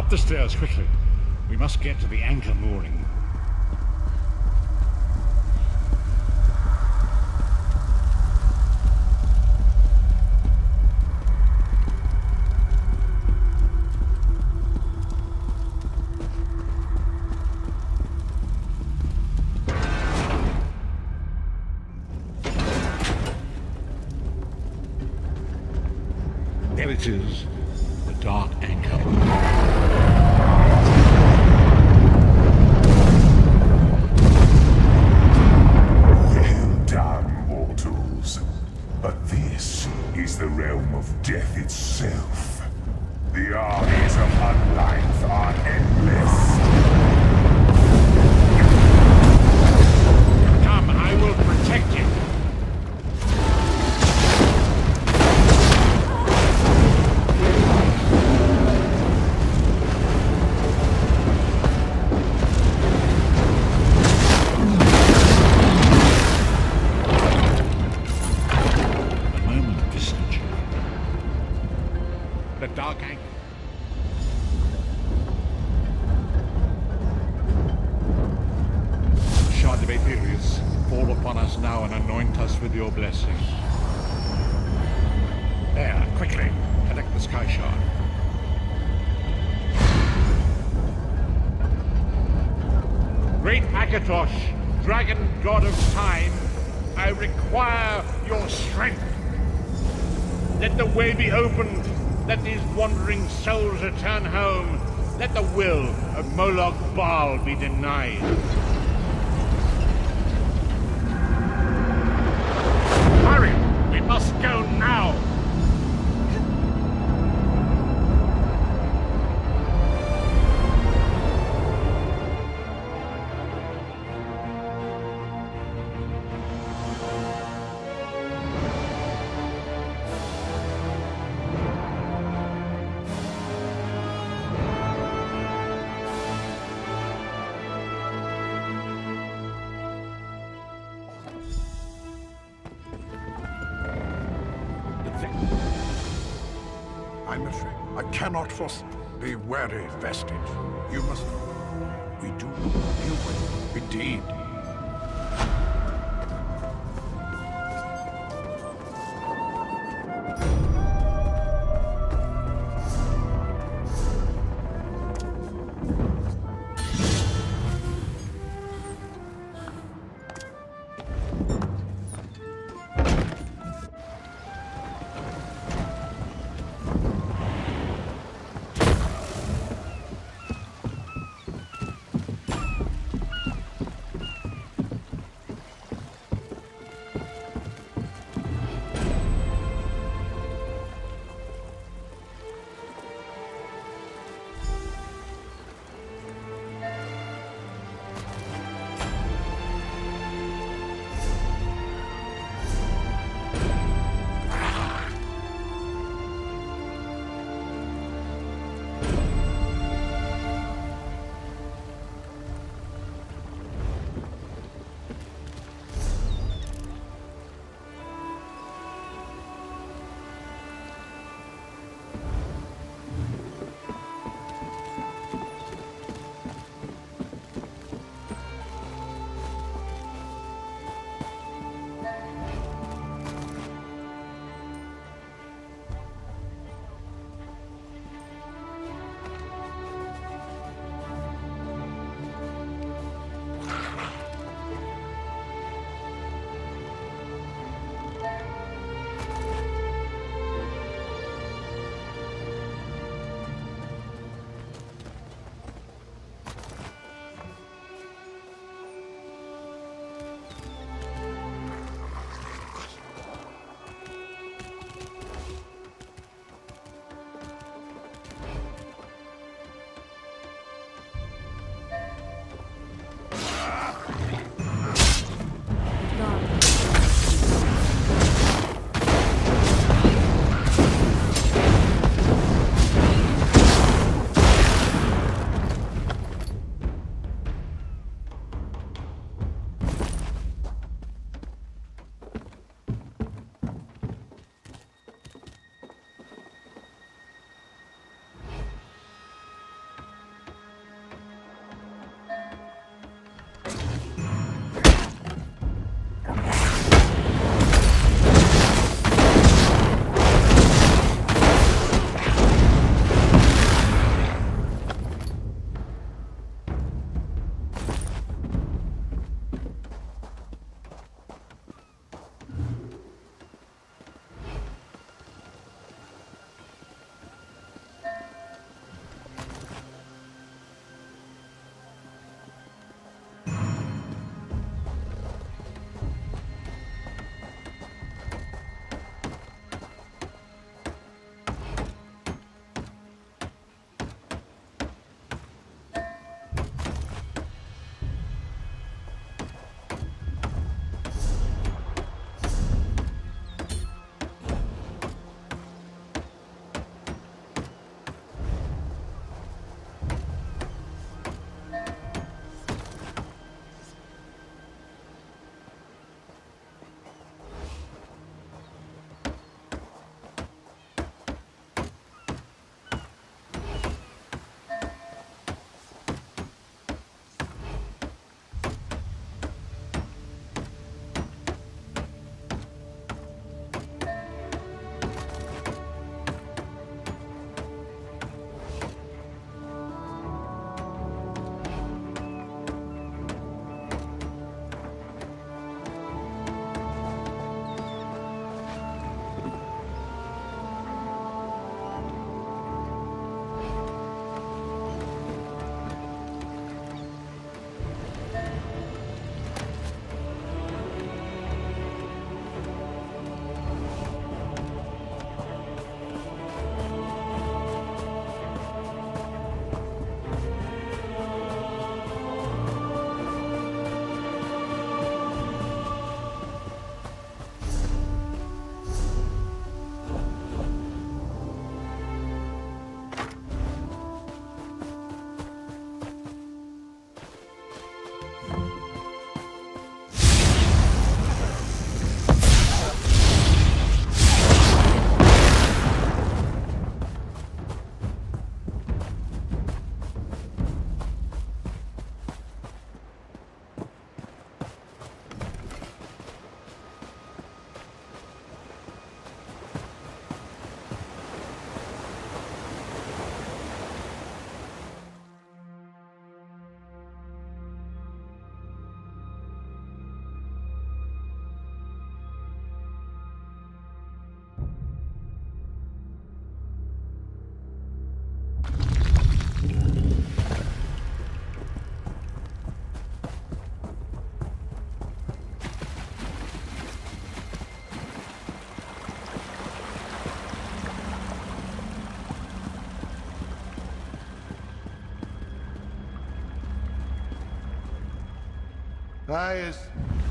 Up the stairs, quickly. We must get to the anchor mooring. There it is, the dark anchor. Well done, mortals. But this is the realm of death itself. The armies of Unlife are endless. Come, I will protect you. The dark anchor. Shard of Aetherius, fall upon us now and anoint us with your blessing. There, quickly, collect the Sky Shard. Great Akatosh, dragon god of time, I require your strength. Let the way be opened. Let these wandering souls return home. Let the will of Moloch Baal be denied. Hurry! We must go now! I'm afraid I cannot force. Be wary, Vestige. You must. We do. You will. Indeed. Yes.